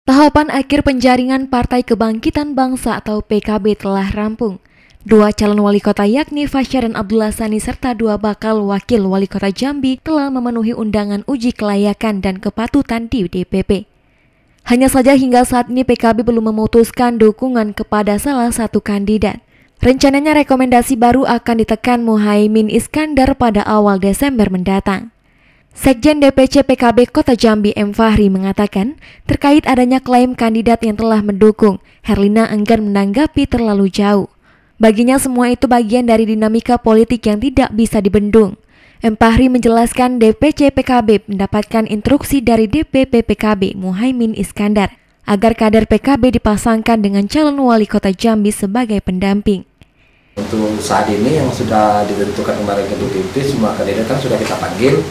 Tahapan akhir penjaringan Partai Kebangkitan Bangsa atau PKB telah rampung. Dua calon wali kota yakni Fasya dan Abdullah Sani serta dua bakal wakil wali kota Jambi telah memenuhi undangan uji kelayakan dan kepatutan di DPP. Hanya saja hingga saat ini PKB belum memutuskan dukungan kepada salah satu kandidat. Rencananya rekomendasi baru akan ditekan Muhaimin Iskandar pada awal Desember mendatang. Sekjen DPC PKB Kota Jambi M. Fahri mengatakan terkait adanya klaim kandidat yang telah mendukung, Herlina enggan menanggapi terlalu jauh. Baginya semua itu bagian dari dinamika politik yang tidak bisa dibendung. M. Fahri menjelaskan DPC PKB mendapatkan instruksi dari DPP PKB Muhaimin Iskandar agar kader PKB dipasangkan dengan calon wali kota Jambi sebagai pendamping. Untuk saat ini yang sudah ditentukan kemarin ke DPP, semua kandidat kan sudah kita panggil,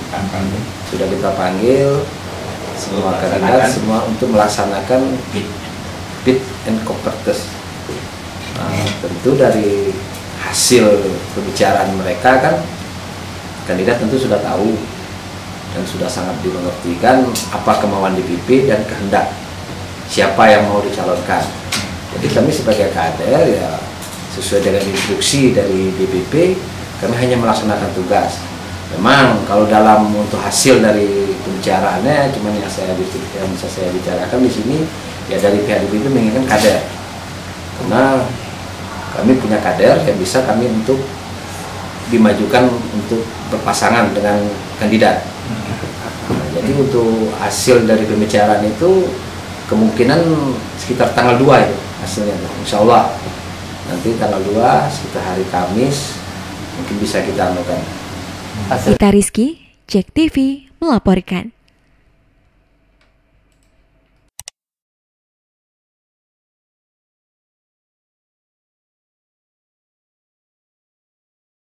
semua kandidat semua untuk melaksanakan fit and proper test. Tentu dari hasil pembicaraan mereka kan kandidat tentu sudah tahu dan sudah sangat dimengertikan apa kemauan DPP dan kehendak siapa yang mau dicalonkan. Jadi kami sebagai kader ya sesuai dengan instruksi dari DPP, kami hanya melaksanakan tugas. Memang kalau dalam untuk hasil dari pembicaraannya, cuman yang bisa saya bicarakan di sini ya dari pihak DPP menginginkan kader, karena kami punya kader yang bisa kami untuk dimajukan untuk berpasangan dengan kandidat. Jadi untuk hasil dari pembicaraan itu kemungkinan sekitar tanggal 2 itu hasilnya, insya Allah. Nanti tanggal 2 sekitar hari Kamis mungkin bisa kita anukan. Ita Rizky, JEK TV melaporkan.